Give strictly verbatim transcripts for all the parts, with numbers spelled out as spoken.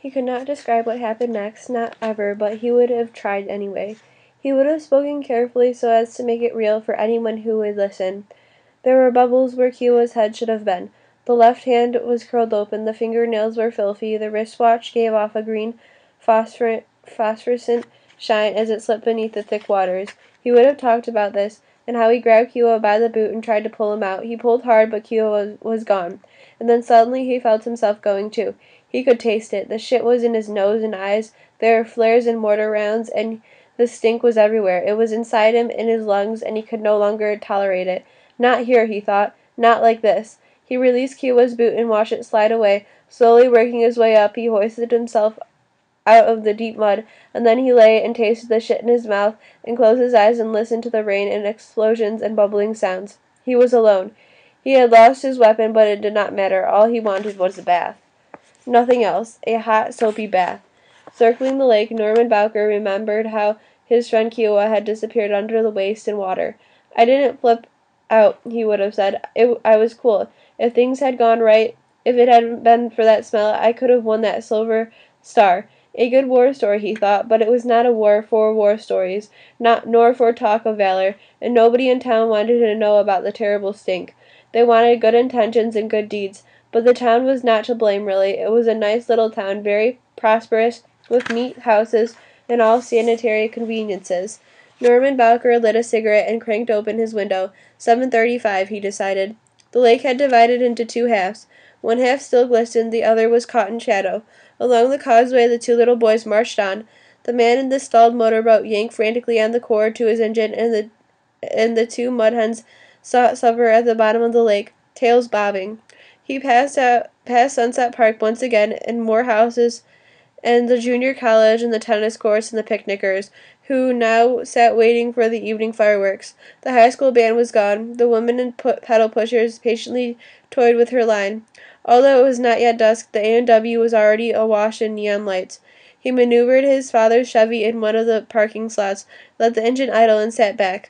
He could not describe what happened next, not ever, but he would have tried anyway. He would have spoken carefully so as to make it real for anyone who would listen. There were bubbles where Kiowa's head should have been. The left hand was curled open, the fingernails were filthy, the wristwatch gave off a green phosphor- phosphorescent shine as it slipped beneath the thick waters. He would have talked about this, and how he grabbed Kiowa by the boot and tried to pull him out. He pulled hard, but Kiowa was, was gone. And then suddenly he felt himself going too. He could taste it. The shit was in his nose and eyes. There were flares and mortar rounds, and the stink was everywhere. It was inside him, in his lungs, and he could no longer tolerate it. Not here, he thought. Not like this. He released Kiowa's boot and watched it slide away. Slowly working his way up, he hoisted himself out of the deep mud, and then he lay and tasted the shit in his mouth, and closed his eyes and listened to the rain and explosions and bubbling sounds. He was alone. He had lost his weapon, but it did not matter. All he wanted was a bath. Nothing else. A hot, soapy bath. Circling the lake, Norman Bowker remembered how his friend Kiowa had disappeared under the waist and water. I didn't flip out, he would have said. It, I was cool. If things had gone right, if it hadn't been for that smell, I could have won that silver star. A good war story, he thought, but it was not a war for war stories, not nor for talk of valor, and nobody in town wanted to know about the terrible stink. They wanted good intentions and good deeds, but the town was not to blame, really. It was a nice little town, very prosperous, with neat houses and all sanitary conveniences. Norman Bowker lit a cigarette and cranked open his window. seven thirty-five, he decided. The lake had divided into two halves. One half still glistened, the other was caught in shadow. Along the causeway the two little boys marched on. The man in the stalled motorboat yanked frantically on the cord to his engine, and the and the two mud hens sought supper at the bottom of the lake, tails bobbing. He passed out past Sunset Park once again, and more houses, and the junior college, and the tennis courts, and the picnickers, who now sat waiting for the evening fireworks. The high school band was gone. The woman and pu- pedal pushers patiently toyed with her line. Although it was not yet dusk, the A and W was already awash in neon lights. He maneuvered his father's Chevy in one of the parking slots, let the engine idle, and sat back.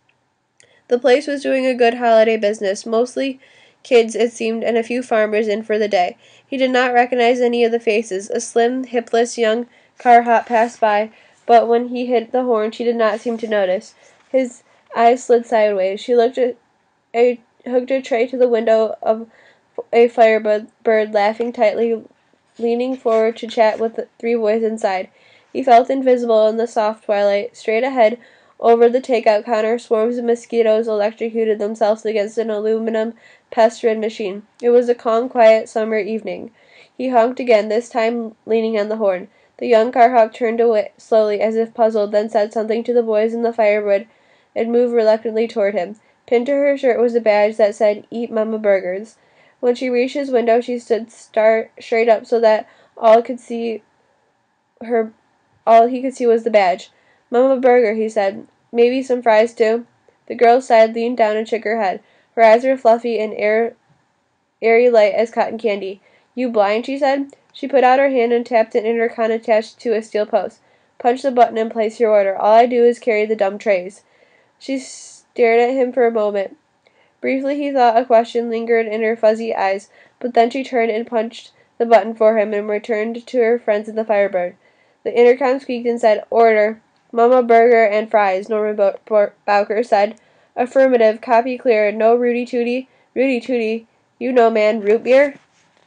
The place was doing a good holiday business, mostly kids, it seemed, and a few farmers in for the day. He did not recognize any of the faces. A slim, hipless young car hop passed by, but when he hit the horn she did not seem to notice. His eyes slid sideways. She looked at a hooked a tray to the window of a firebird, bird, laughing tightly, leaning forward to chat with the three boys inside. He felt invisible in the soft twilight. Straight ahead, over the takeout counter, swarms of mosquitoes electrocuted themselves against an aluminum pest-rid machine. It was a calm, quiet summer evening. He honked again, this time leaning on the horn. The young car hop turned away slowly, as if puzzled, then said something to the boys in the firewood and moved reluctantly toward him. Pinned to her shirt was a badge that said, "Eat Mama Burgers." When she reached his window, she stood star- straight up so that all could see her. All he could see was the badge. "Mama Burger," he said. "Maybe some fries, too?" The girl sighed, leaned down, and shook her head. Her eyes were fluffy and air, airy light as cotton candy. "You blind?" she said. She put out her hand and tapped an intercom attached to a steel post. "Punch the button and place your order. All I do is carry the dumb trays." She stared at him for a moment. Briefly he thought a question lingered in her fuzzy eyes, but then she turned and punched the button for him and returned to her friends in the Firebird. The intercom squeaked and said, "Order. Mama Burger and fries," Norman Bo- Bowker said. "Affirmative. Copy clear. No Rudy Tooty." "Rudy Tooty. You know, man. Root beer?"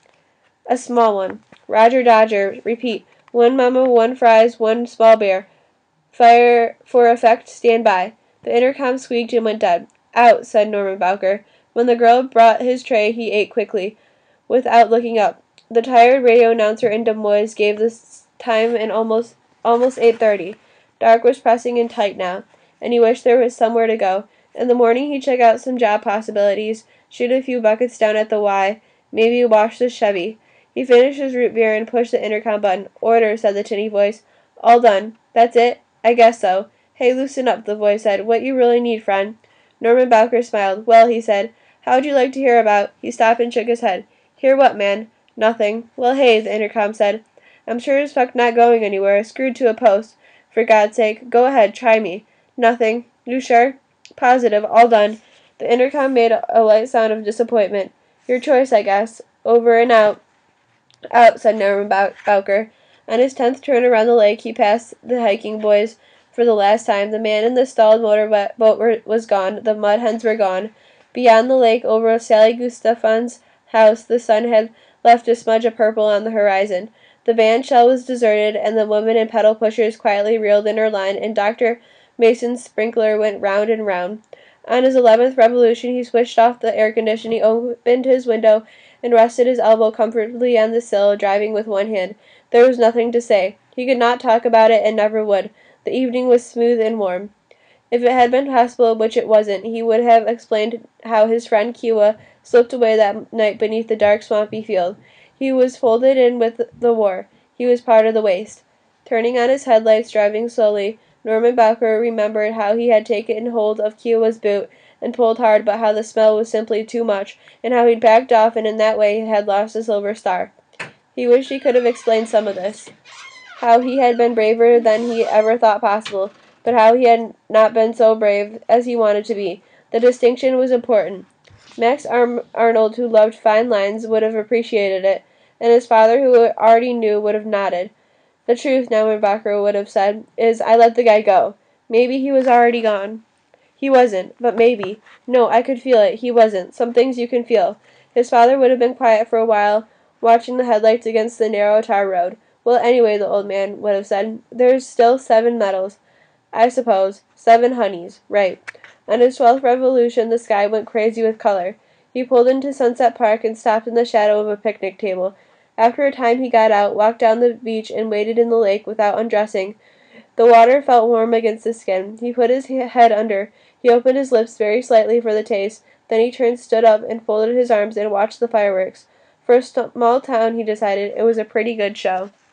"A small one." "Roger Dodger. Repeat. One mama, one fries, one small beer. Fire for effect. Stand by." The intercom squeaked and went dead. "Out," said Norman Bowker. When the girl brought his tray, he ate quickly, without looking up. The tired radio announcer in Des Moines gave the time in almost almost eight thirty. Dark was pressing in tight now, and he wished there was somewhere to go. In the morning he'd check out some job possibilities, shoot a few buckets down at the Y, maybe wash the Chevy. He finished his root beer and pushed the intercom button. "Order," said the tinny voice. "All done." "That's it?" "I guess so." "Hey, loosen up," the voice said. "What you really need, friend?" Norman Bowker smiled. "Well," he said, "how'd you like to hear about—" He stopped and shook his head. "Hear what, man?" "Nothing." "Well, hey," the intercom said. "I'm sure as fuck not going anywhere. Screwed to a post. For God's sake, go ahead, try me." "Nothing." "You sure?" "Positive. All done." The intercom made a light sound of disappointment. "Your choice, I guess. Over and out." "Out," said Norman Bou- Bowker. On his tenth turn around the lake, he passed the hiking boys for the last time. The man in the stalled motor boat were, was gone. The mud hens were gone. Beyond the lake, over Sally Gustafson's house, the sun had left a smudge of purple on the horizon. The band shell was deserted, and the women and pedal pushers quietly reeled in her line, and Doctor Mason's sprinkler went round and round. On his eleventh revolution, he switched off the air conditioning, opened his window, and rested his elbow comfortably on the sill, driving with one hand. There was nothing to say. He could not talk about it, and never would. The evening was smooth and warm. If it had been possible, which it wasn't, he would have explained how his friend Kiowa slipped away that night beneath the dark, swampy field. He was folded in with the war. He was part of the waste. Turning on his headlights, driving slowly, Norman Bowker remembered how he had taken hold of Kiowa's boot and pulled hard, but how the smell was simply too much, and how he'd backed off and in that way had lost a silver star. He wished he could have explained some of this. How he had been braver than he ever thought possible, but how he had not been so brave as he wanted to be. The distinction was important. Max Ar- Arnold, who loved fine lines, would have appreciated it, and his father, who already knew, would have nodded. The truth, Norman Bowker would have said, is I let the guy go. Maybe he was already gone. He wasn't, but maybe. No, I could feel it. He wasn't. Some things you can feel. His father would have been quiet for a while, watching the headlights against the narrow tar road. Well, anyway, the old man would have said, there's still seven medals. I suppose. Seven honeys. Right. On his twelfth revolution, the sky went crazy with color. He pulled into Sunset Park and stopped in the shadow of a picnic table. After a time he got out, walked down the beach, and waded in the lake without undressing. The water felt warm against his skin. He put his head under. He opened his lips very slightly for the taste. Then he turned, stood up, and folded his arms and watched the fireworks. For a small town, he decided, it was a pretty good show.